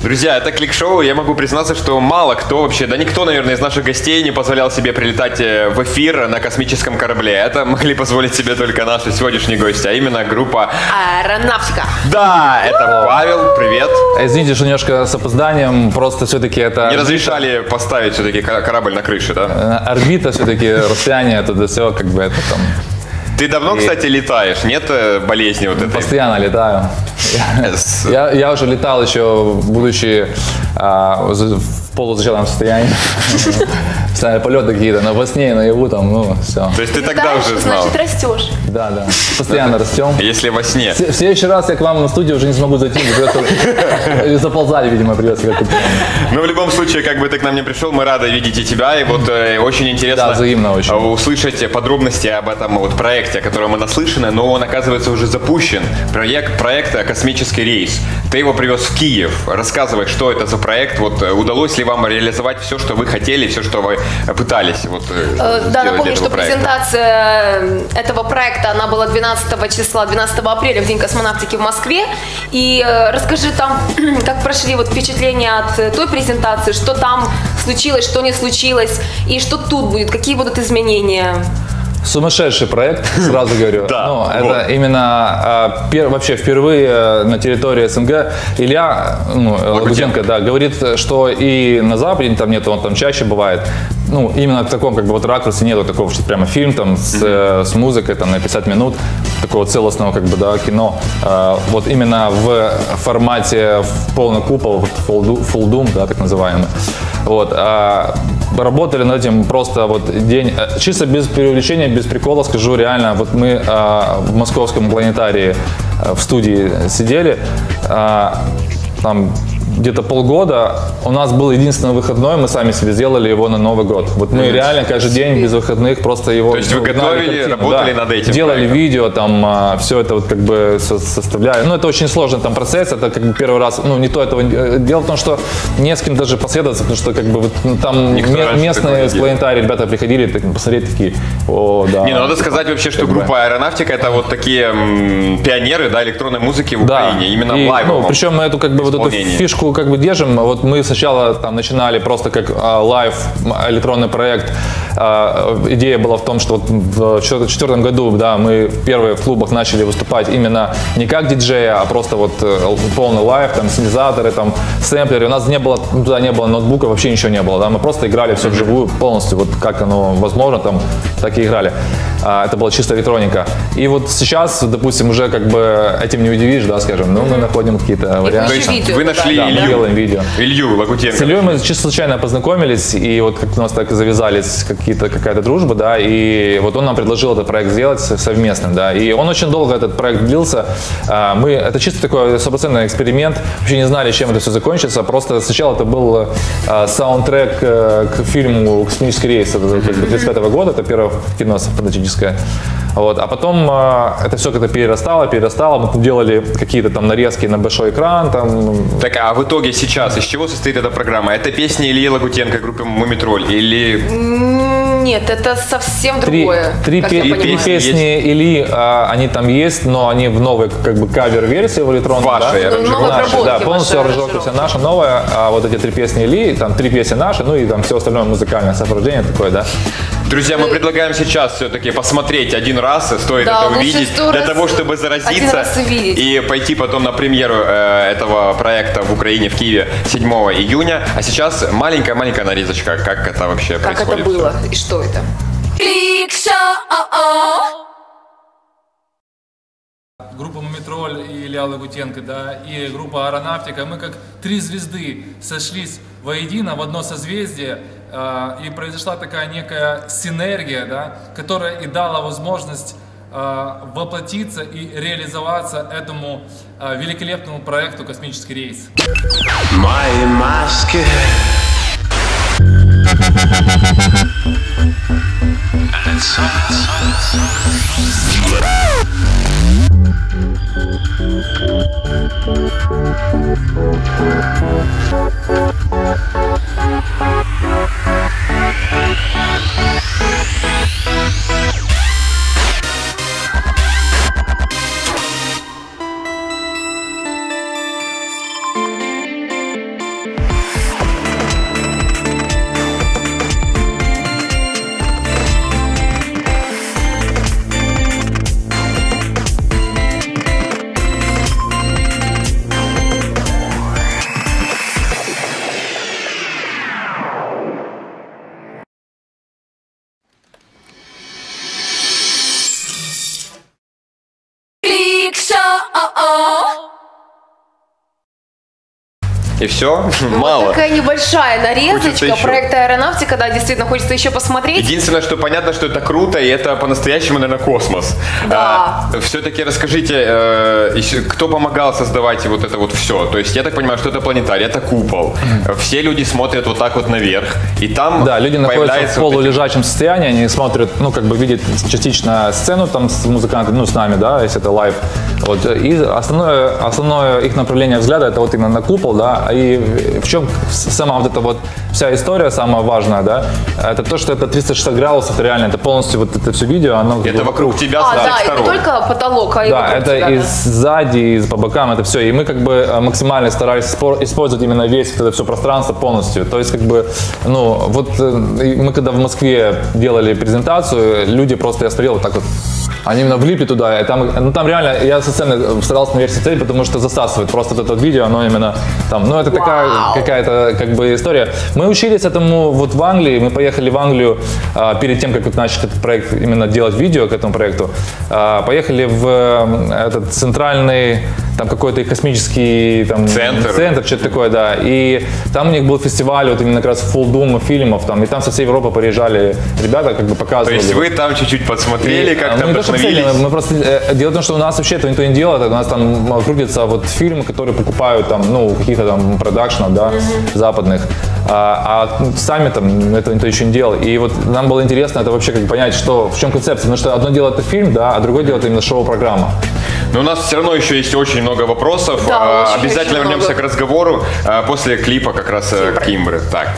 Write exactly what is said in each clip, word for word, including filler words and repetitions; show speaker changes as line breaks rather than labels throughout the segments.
Друзья, это Клик-шоу. Я могу признаться, что мало кто вообще, да никто, наверное, из наших гостей не позволял себе прилетать в эфир на космическом корабле. Это могли позволить себе только наши сегодняшние гости, а именно группа
Аэронавтика.
Да, это Павел, привет.
Извините, что немножко с опозданием, просто все-таки это...
Не разрешали поставить все-таки корабль на крыше, да?
Орбита все-таки, расстояние, это все как бы это там...
Ты давно, и... кстати, летаешь? Нет болезни вот этой?
Постоянно летаю.
Yes.
Я, я уже летал еще, будучи а, в полузачатом состоянии. Постоянно полеты какие-то, но во сне, наяву там, ну, все.
То есть ты тогда уже знал?
Значит, растешь.
Да, да. Постоянно растем.
Если во сне.
В следующий раз я к вам на студию уже не смогу зайти, или заползали, видимо, придется как-то.
Ну, в любом случае, как бы ты к нам не пришел, мы рады видеть и тебя, и вот э, очень интересно
да, взаимно очень.
услышать подробности об этом вот проекте, о котором мы наслышаны, но он, оказывается, уже запущен. Проект, проект «Космический рейс». Ты его привез в Киев. Рассказывай, что это за проект, вот удалось ли вам реализовать все, что вы хотели, все, что вы пытались вот,
э, Да, напомню, что
проекта.
презентация этого проекта, она была двенадцатого числа, двенадцатого апреля, в День космонавтики в Москве. И э, расскажи там, как прошли вот впечатления от той презентации, что там случилось, что не случилось, и что тут будет, какие будут изменения.
Сумасшедший проект, сразу говорю.
Да,
ну,
вот.
Это именно э, пер, вообще впервые на территории СНГ. Илья ну, Лагутенко, да, говорит, что и на Западе там нет, он там чаще бывает. Ну, именно в таком как бы вот ракурсе нету такого, что прямо фильм там с, mm-hmm. с музыкой там на пятьдесят минут, такого целостного как бы, да, кино. Э, вот именно в формате в полный купол, full, full doom, да, так называемый. Вот. А работали над этим просто вот день, чисто без преувеличения, без прикола скажу, реально, вот мы а, в московском планетарии а, в студии сидели, а, там где-то полгода, у нас был единственный выходной, мы сами себе сделали его на Новый год. Вот мы mm-hmm. реально каждый день без выходных просто его...
То есть вы готовили, картину, работали да, над этим?
Делали
проектом. Видео,
там а, все это вот как бы составляли. Ну, это очень сложный там процесс, это как бы первый раз, ну, не то этого... Дело в том, что не с кем даже посоветоваться, потому что как бы вот, там ме- местные с планетария ребята приходили так, посмотреть такие, о, да.
Не, ну, надо сказать вообще, что группа бы. Аэронавтика это вот такие м, пионеры, да, электронной музыки в
да.
Украине, именно
и,
в лайвовом
ну, причем мы эту как бы вот эту фишку как бы держим. Вот мы сначала там начинали просто как а, лайв электронный проект. А, идея была в том, что вот в две тысячи четвёртом году, да, мы первые в клубах начали выступать именно не как диджея, а просто вот полный лайв, там синтезаторы, там сэмплеры. У нас не было, туда не было ноутбука, вообще ничего не было. Да, мы просто играли все вживую полностью, вот как оно возможно, там так и играли. А, это была чисто электроника. И вот сейчас, допустим, уже как бы этим не удивишь, да, скажем, но мы находим какие-то варианты.
То есть видео, вы нашли
да,
Илью,
делаем видео.
Илью Лагутенко.
С Ильей мы чисто случайно познакомились, и вот как у нас так завязались какие-то, какая-то дружба, да, и вот он нам предложил этот проект сделать совместным, да, и он очень долго этот проект длился. Мы, это чисто такой стопроцентный эксперимент, вообще не знали, чем это все закончится, просто сначала это был саундтрек к фильму «Космический рейс» тридцать пятого года, это первое кино фантастическое. Вот. А потом э, это все как-то перерастало, перерастало, мы делали какие-то там нарезки на большой экран. Там.
Так, а в итоге сейчас из чего состоит эта программа? Это песни Ильи Лагутенко группы «Мумитроль» или...
Нет, это совсем
три,
другое.
Три, пе- три песни есть? Ильи, а, они там есть, но они в новой как бы кавер-версии в электронной.
Ваши,
да?
ну,
наши,
да, полностью аранжировка вся наша новая, а вот эти три песни Ильи, там три песни наши, ну и там все остальное музыкальное сопровождение такое, да.
Друзья, мы предлагаем сейчас все-таки посмотреть один раз, стоит
да,
это увидеть, для того, чтобы заразиться и пойти потом на премьеру э, этого проекта в Украине, в Киеве седьмого июня. А сейчас маленькая-маленькая нарезочка, как это вообще
как
происходит.
Как это было и что это?
Группа «Мумитроль» и Илья Лагутенко, да, и группа «Аэронавтика», мы как три звезды сошлись воедино в одно созвездие, э, и произошла такая некая синергия, да, которая и дала возможность э, воплотиться и реализоваться этому э, великолепному проекту «Космический рейс».
Мои маски.
И все? Мало.
Вот такая небольшая нарезочка
Хочется
проекта «Аэронавтика». Да, действительно, хочется еще посмотреть.
Единственное, что понятно, что это круто, и это по-настоящему, наверное, космос.
Да.
А, все-таки расскажите, э, еще, кто помогал создавать вот это вот все? То есть я так понимаю, что это планетарий, это купол. Все люди смотрят вот так вот наверх, и там
Да, люди находятся в
вот
полулежачем состоянии, они смотрят, ну, как бы видят частично сцену там с музыкантами, ну, с нами, да, если это лайв. Вот, и основное, основное их направление взгляда это вот именно на купол, да, и в чем сама вот эта вот вся история, самая важная, да, это то, что это триста шестьдесят градусов, реально, это полностью вот это все видео, оно...
Это вокруг тебя
А,
с
да,
всех
и
сторон.
не только потолок, а и
Да,
вокруг
это
тебя,
и
да.
сзади, и по бокам, это все. И мы как бы максимально старались спор- использовать именно весь вот это все пространство полностью. То есть как бы, ну, вот э, и мы когда в Москве делали презентацию, люди просто, я смотрел вот так вот, они именно влипли туда, и там, ну там реально, я со сцены старался наверх смотреть, потому что засасывает просто вот это вот видео, оно именно там, ну это такая какая-то как бы история. Мы учились этому вот в Англии, мы поехали в Англию а, перед тем, как вот начать этот проект, именно делать видео к этому проекту, а, поехали в э, этот центральный, там какой-то их космический там,
Центр.
центр, что-то такое, да, и там у них был фестиваль вот именно как раз Full Doom фильмов, там, и там со всей Европы приезжали ребята, как бы
То
показывали.
есть вы там чуть-чуть подсмотрели,
И,
как
ну,
там
не то, что
вдохновились?
цели, мы просто э, дело в том, что у нас вообще этого никто не делает, у нас там м, крутятся вот фильмы, которые покупают там, ну, каких-то там продакшенов, да, западных, а, а сами там этого никто еще не делал. И вот нам было интересно это вообще как бы понять, что в чем концепция, потому что одно дело это фильм, да, а другое дело это именно шоу-программа.
Но у нас все равно еще есть очень много вопросов.
Да,
А,
очень,
Обязательно
очень
вернемся
много.
к разговору а, после клипа как раз э, Кимбры. Так.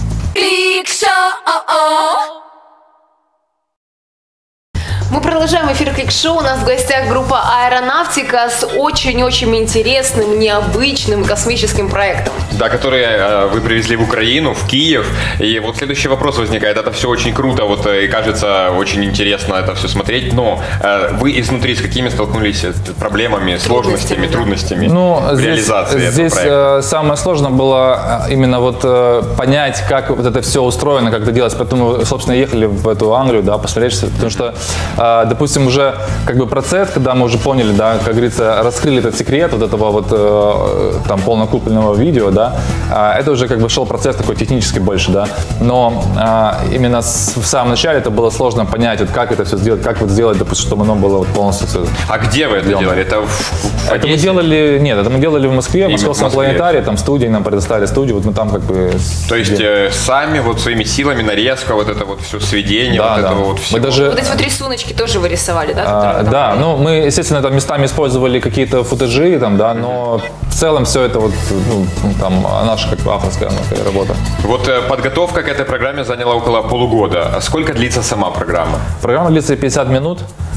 Мы продолжаем эфир Клик-шоу. У нас в гостях группа «Аэронавтика» с очень-очень интересным, необычным космическим проектом.
Да, которые э, вы привезли в Украину, в Киев. И вот следующий вопрос возникает. Это все очень круто, вот э, и кажется очень интересно это все смотреть. Но э, вы изнутри с какими столкнулись э, проблемами, сложностями,
да.
трудностями
Ну,
в
здесь,
реализации этого
здесь
проекта?
э, самое сложное было э, именно вот э, понять, как вот это все устроено, как это делается. Поэтому, собственно, ехали в эту Англию, да, посмотреть, что- потому что, э, допустим, уже как бы процесс, когда мы уже поняли, да, как говорится, раскрыли этот секрет вот этого вот э, там полнокупольного видео, да, э, это уже как бы шел процесс такой технический больше, да. Но э, именно с- в самом начале это было сложно понять, вот как это все сделать, как вот сделать, допустим, чтобы оно было вот полностью все.
А где вы это
Сделано.
делали? Это в, в
Это мы
Одессе?
делали, нет, это мы делали в Москве, в
Именно в
Московском
Москве.
планетарии, там студии нам предоставили студию, вот мы там как бы...
То есть
сделали.
э, сами вот своими силами нарезка, вот это вот все сведение,
Да,
вот
да.
этого вот всего.
Мы даже...
Вот эти вот рисуночки тоже вы рисовали, да?
А,
которые там
да,
были?
ну мы, естественно, там местами использовали какие-то футажи, там, да, но в целом все это вот, ну, там, наша как бы авторская такая работа.
Вот э, подготовка к этой программе заняла около полугода. А сколько длится сама программа?
Программа длится пятьдесят минут.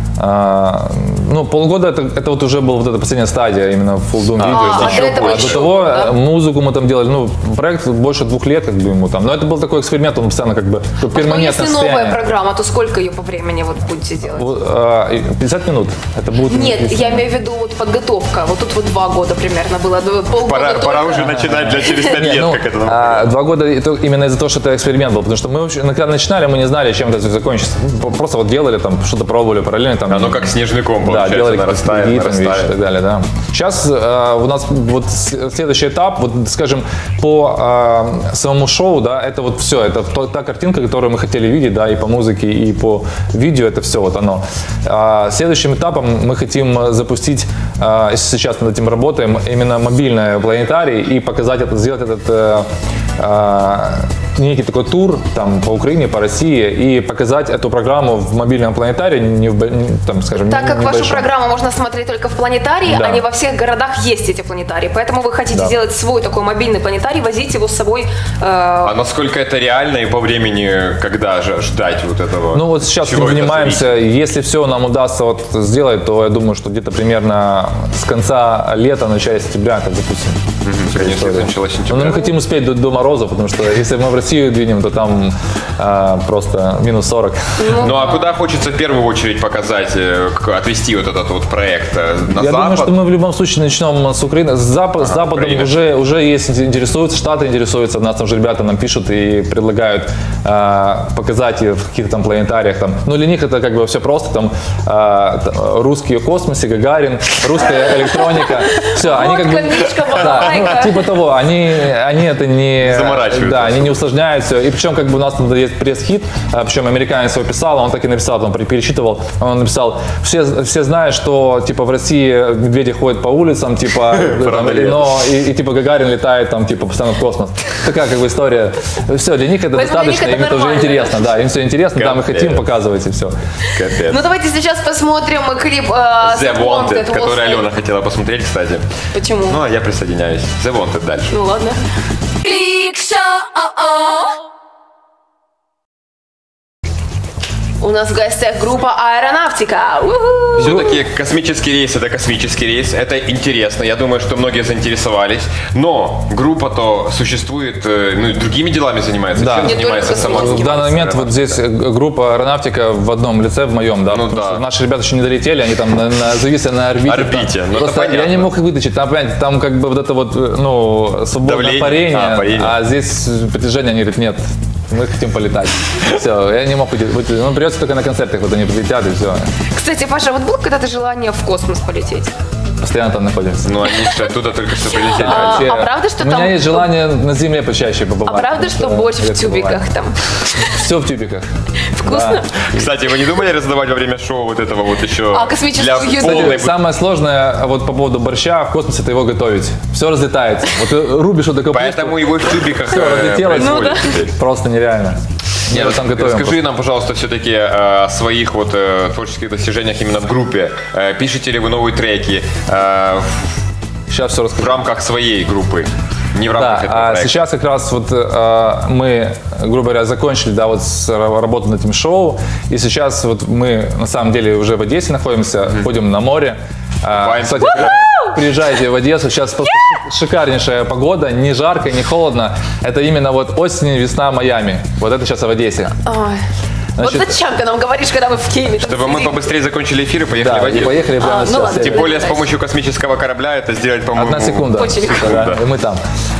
А, ну, полгода это, это вот уже была вот эта последняя стадия именно Full Doom видео.
А,
да.
а до этого
А до
еще
того
было, да?
э, музыку мы там делали, ну, проект больше двух лет как бы ему там. Но это был такой эксперимент, он постоянно как бы
Ну,
перманентное
если новая
состояние.
программа, то сколько ее по времени вот будете делать?
Вот, а, и пятьдесят минут. Это будет...
Нет, я имею в виду вот подготовка. Вот тут вот два года примерно было. до- Полгода
Пора,
только.
пора уже начинать для через пять
Не,
лет,
ну,
как это там.
а, два года это именно из-за того, что это эксперимент был, потому что мы вообще, когда начинали, мы не знали, чем это закончится. Ну, Просто вот делали там, что-то пробовали параллельно там.
Оно как снежный ком,
Да,
получается,
делали какие-то
нарастает,
другие там вещи и
нарастает.
так далее, да. Сейчас э, у нас вот с- следующий этап, вот, скажем, по э, самому шоу, да, это вот все, это то- та картинка, которую мы хотели видеть, да, и по музыке, и по видео, это все вот оно. А следующим этапом мы хотим запустить, э, сейчас над этим работаем, именно мобильный планетарий и показать это, сделать этот э, э, некий такой тур там по Украине, по России и показать эту программу в мобильном планетарии, не в, бо- не, там, скажем,
Так
не-
как вашу
небольшом.
программу можно смотреть только в планетарии,
Да.
а не во всех городах есть эти планетарии. Поэтому вы хотите
Да.
сделать свой такой мобильный планетарий, возить его с собой. э,
А насколько это реально и по времени, когда же ждать вот этого?
Ну вот сейчас
Чего
мы
это
занимаемся,
зависит?
если все нам удастся вот сделать, то я думаю, что где-то примерно с конца лета, начале сентября, как запустим.
Конечно, это началось с
Но
сентября.
мы хотим успеть до, до морозов, потому что если мы в России Россию двинем, то там э, просто минус сорок.
Ну а куда хочется в первую очередь показать, э, к- отвести вот этот вот проект э, на
Я
Запад?
думаю, что мы в любом случае начнем с Украины. С, Запад, с Западом
Украина.
уже, уже есть, интересуются, Штаты интересуются. Нас там же ребята нам пишут и предлагают э, показать их в каких-то там планетариях. Там. Ну, для них это как бы все просто. Там э, т- русские в космосе, Гагарин, русская электроника. Все, они как бы...
Мишка,
Да,
балалайка.
ну, типа того, они, они это не...
Заморачиваются.
Да, они не усложняют все. И причем как бы у нас тут есть пресс-хит, а, причем американец его писал, он так и написал, он пересчитывал, он написал, все, все знают, что типа в России медведи ходят по улицам, типа, там, но и, и типа Гагарин летает там типа постоянно в космос. Такая как бы история. Все, для них это
Поэтому для них
достаточно,
это
им это уже
нормально.
интересно, да, им все интересно, да, мы
Капец.
хотим, показывать и все.
Капец.
Ну давайте сейчас посмотрим клип э,
The Wanted, который
Wanted.
Алена хотела посмотреть, кстати.
Почему?
Ну, а я присоединяюсь. The Wanted дальше.
Ну ладно. У нас в гостях группа Аэронавтика. У-ху.
Все-таки космический рейс — это космический рейс, это интересно, я думаю, что многие заинтересовались, но группа-то существует, э, ну, и другими делами занимается,
Да.
чем
Не
занимается
только
сама
космическим.
В данный момент вот здесь э, группа Аэронавтика в одном лице, в моем, да.
Ну
потому
да.
что наши ребята еще не долетели, они там на, на- зависли на орбите.
Орбите,
Там.
ну это
Просто я
понятно.
не мог их вытащить. Там, понимаете, там как бы вот это вот, э, ну, свободное
Давление.
парение,
А, парение.
а здесь притяжение, они говорят, нет, мы хотим полетать. Все, я не мог выйти. Ну, придется только на концертах, вот они прилетят и все.
Кстати, Паша, вот было когда-то желание в космос полететь?
Постоянно там находимся.
Ну, они же оттуда только что прилетели.
А,
Вообще,
а правда, что
У меня
там-
есть желание на Земле почаще
А
побывать.
правда, что борщ в тюбиках там?
Все в тюбиках.
Вкусно?
Кстати, вы не думали раздавать во время шоу вот этого вот еще
А космическую
для
еду?
полной...
Кстати, самое сложное вот по поводу борща в космосе — это его готовить. Все разлетается. Вот ты рубишь вот такую
Поэтому его и в тюбиках
Всё,
э,
разлетелось.
производят
Ну
теперь.
просто нереально. Мы его там готовим.
Расскажи нам, пожалуйста, все-таки э, о своих вот э, творческих достижениях именно в группе. Э, Пишете ли вы новые треки э,
Сейчас все
в
расскажу.
рамках своей группы? Не в
Да,
рамках этого
а
проекта?
сейчас как раз вот э, мы, грубо говоря, закончили, да, вот с ра- работу над этим шоу, и сейчас вот мы на самом деле уже в Одессе находимся, ходим на море. А,
Купаемся.
кстати, приезжайте в Одессу, сейчас просто ши- шикарнейшая погода, не жарко, не холодно. Это именно вот осень, весна, Майами. Вот это сейчас в Одессе.
Ой.
Значит,
Вот зачем ты нам говоришь, когда мы в Киеве? там
Чтобы мы
сидим?
побыстрее закончили эфир и поехали
да,
в
и
Одессу.
поехали прямо
А, ну
сейчас.
ладно.
Тем более с помощью космического корабля это сделать, по-моему...
Одна секунда.
Очень легко.
Да, и мы там.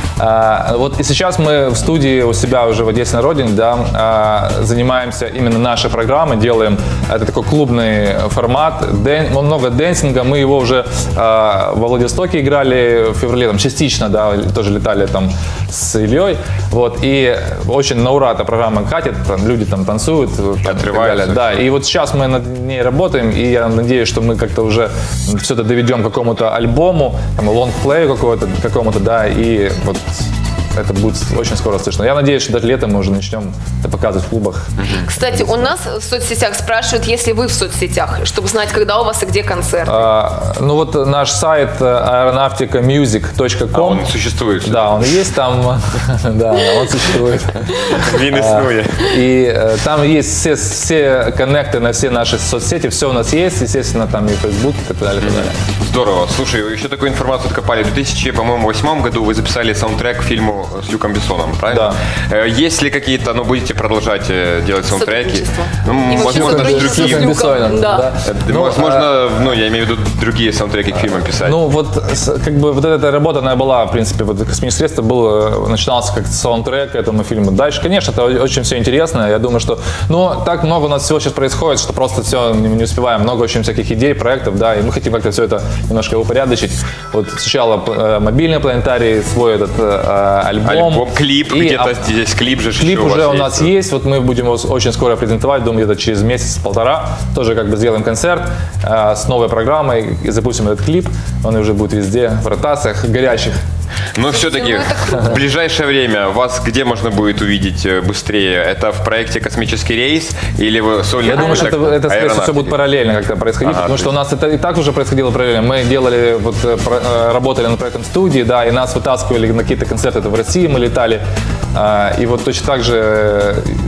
А, вот и сейчас мы в студии у себя уже в Одессе на родине, да, а, занимаемся именно нашей программой, делаем это такой клубный формат, дэн- ну, много дэнсинга, мы его уже а, во Владивостоке играли в феврале, там частично, да, тоже летали там с Ильей, вот, и очень на ура эта программа катит, там люди там танцуют, там, и так
Отрываются.
далее. Да, и вот сейчас мы над ней работаем, и я надеюсь, что мы как-то уже все это доведем к какому-то альбому, там, лонгплею какому-то, какому-то, да, и вот это будет очень скоро слышно. Я надеюсь, что даже летом мы уже начнем это показывать в клубах.
Кстати, у нас в соцсетях спрашивают, если вы в соцсетях, чтобы знать, когда у вас и где концерт.
А, ну вот наш сайт аэронавтика мьюзик точка
А
ком.
он существует.
Да, он есть там, да, он существует.
Він існує.
И э, там есть все, все коннекты на все наши соцсети, все у нас есть, естественно, там и Facebook и так далее. и так далее.
Здорово. Слушай, еще такую информацию откопали. В две тысячи восьмом году вы записали саундтрек к фильму с Люком Бессоном, правильно?
Да.
Э, Есть ли какие-то, ну, будете продолжать э, делать саундтреки?
Сотрудничество.
Ну,
И вообще
возможно, даже
сотрудничество
другие.
с Люком.
Бессоном,
Да.
Э,
Ну,
возможно, ну, я имею в виду другие саундтреки к фильмам писать.
Ну вот с- как бы вот эта работа, она была, в принципе, вот «Космическое средство» был, э, начинался как саундтрек к этому фильму. Дальше, конечно, это о- очень все интересно. Я думаю, что, но так много у нас всего сейчас происходит, что просто все не, не успеваем. Много очень всяких идей, проектов, да, и мы хотим как-то все это немножко упорядочить. Вот сначала э, мобильный планетарий, свой этот э, альбом.
Альбом, клип,
И,
где-то
а,
здесь клип же
Клип
еще
уже у
вас
нас есть, вот мы будем его с- очень скоро презентовать, думаю, где-то через месяц-полтора. Тоже как бы сделаем концерт э, с новой программой и запустим этот клип. Он уже будет везде, в ротациях горячих.
Но все-таки
Ну, это круто.
в ближайшее время вас где можно будет увидеть э, быстрее? Это в проекте «Космический рейс» или вы сольный
Я думаю, что это,
проект
это скорее всего, все
«Аэронавтики»?
будет параллельно как-то происходить,
Ага,
потому
то
что у нас это и так уже происходило параллельно. Мы делали, вот, э, про- э, работали над проектом студии, да, и нас вытаскивали на какие-то концерты, это в России мы летали. А, И вот точно так же э,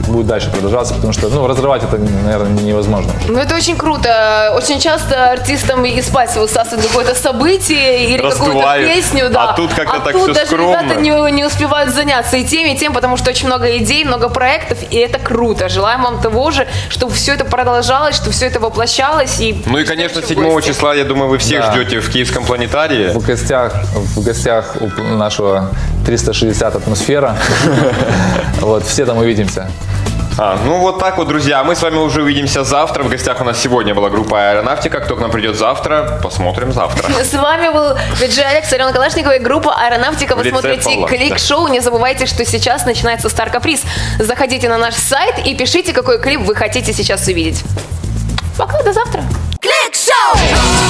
будет дальше продолжаться, потому что, ну, разрывать это, наверное, невозможно.
Ну, это очень круто. Очень часто артистам из пальцев высасывают какое-то событие или какую-то песню, да.
А тут как-то
а
так
тут
все
даже
скромно.
ребята не, не успевают заняться и тем, и тем, потому что очень много идей, много проектов, и это круто. Желаем вам того же, чтобы все это продолжалось, чтобы все это воплощалось. И
ну и, конечно, седьмого числа, я думаю, вы всех
Да.
ждете в Киевском планетарии.
В гостях, в гостях у нашего триста шестьдесят атмосфера. Вот, все там увидимся.
А, ну вот так вот, друзья. Мы с вами уже увидимся завтра. В гостях у нас сегодня была группа Аэронавтика. Кто к нам придет завтра, посмотрим завтра.
С вами был Виджей Алекс, Алена Калашникова и группа Аэронавтика. Вы
В лице
смотрите
Павла,
клик-шоу. Не забывайте, что сейчас начинается Стар-каприз. Заходите на наш сайт и пишите, какой клип вы хотите сейчас увидеть. Пока, до завтра.
Клик-шоу!